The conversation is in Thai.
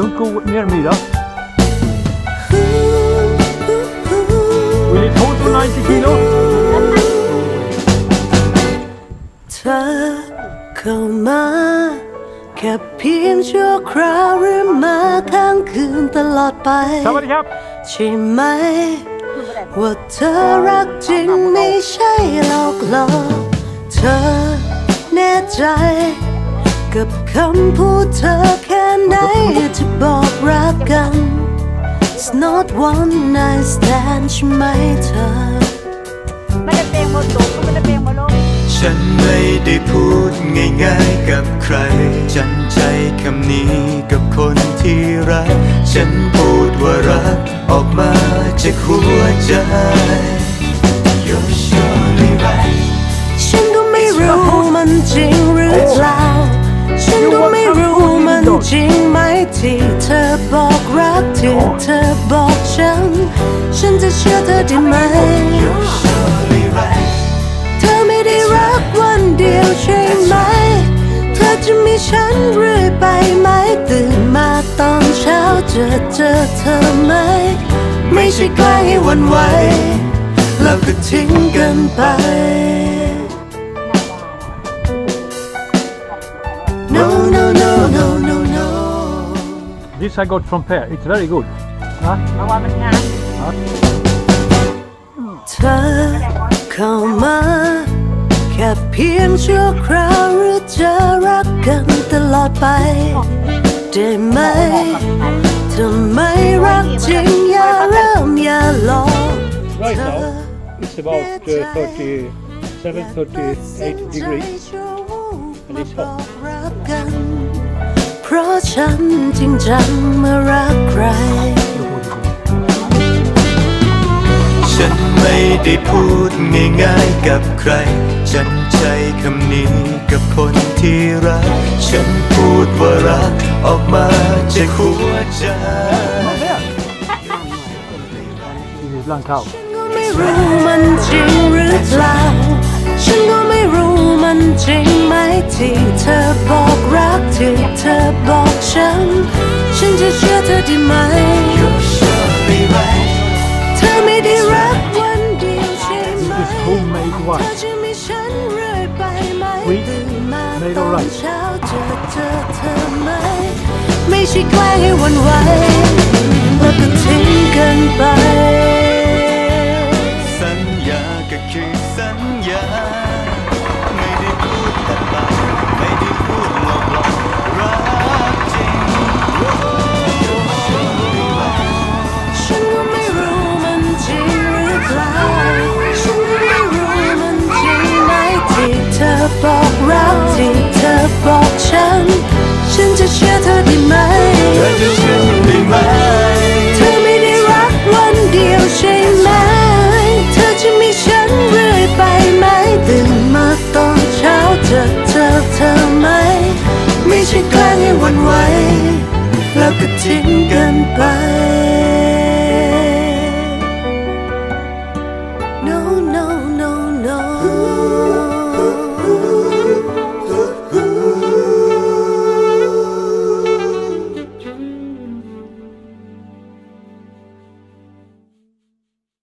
Don't go near me, though. Will it hold to 90 kilo? เธอเข้ามาแค่เพียงชั่วคราวหรือมาค้างคืนตลอดไปใช่ไหมว่าเธอรักจริงไม่ใช่หลอกหลอกเธอแน่ใจกับคำพูดเธอแค่ไหนจะบอกรักกัน It's not one night stand ใช่ไหมเธอไม่ได้เพลงโมตุก็ไม่ได้เพลงโมโลฉันไม่ได้พูดง่ายๆกับใครฉันใช้คำนี้กับคนที่รักฉันพูดว่ารักออกมาจากหัวใจ You're surely right ฉันก็ไม่รู้มันจริงหรือเปล่าฉันก็ไม่รู้มันจริงไหมที่เธอบอกรักที่เธอบอกฉันจะเชื่อเธอได้ไหม You're surely right เธอไม่ได้รักวันเดียวใช่ไหมเธอจะมีฉันเรื่อยไปไหมตื่นมาตอนเช้าเจอเธอไหมไม่ใช่แกล้งให้หวั่นไหวแล้วก็ทิ้งกันไป No no no no no no This I got from Per. It's very good. เพราะว่ามันงามเธอเข้ามาแค่เพียงชั่วคราวหรือจะรักกันตลอดไปได้ไหมถ้าไม่รักจริงอย่าเริ่มอย่าหลอก Right now, it's about 37, 38 degrees. And it's hot. เพราะฉันจริงจังเมื่อรักใครฉันไม่ได้พูดง่ายๆกับใครฉันใช้คำนี้กับคนที่รักฉันพูดว่ารักออกมาจากหัวใจ This is Blanc Cow. ฉันก็ไม่รู้มันจริงหรือเปล่าฉันก็ไม่รู้มันจริงไหมที่เธอบอกรักที่เธอบอกฉันจะเชื่อเธอได้ไหม You're surely right เธอไม่ได้รักวันเดียวใช่ไหม This is homemade เธอ wine. จะมีฉันเรื่อยไปไหม Sweet, ตื่นมา made ตอ of น rice. เช้าเจอเธอไหมไม่ใช่แกล้งให้หวั่นไหวแล้วก็ทิ้งกันไปสัญญาก็คือสัญญาไม่ได้พูดแต่ปากไม่ได้พูดหลอกรักจริง You're surely right ฉันก็ไม่รู้มันจริงหรือเปล่าฉันก็ไม่รู้มันจริงไหมที่เธอบอกรักที่เธอบอกฉันจะเชื่อเธอได้ไหมเธอจะเชื่อได้ไหมเธอไม่ได้รักวันเดียวใช่ไหมเธอจะมีฉันเรื่อยไปไหมตื่นมาตอนเช้าเจอไหมไม่ใช่แกล้งให้หวั่นไหวแล้วก็ทิ้งกัน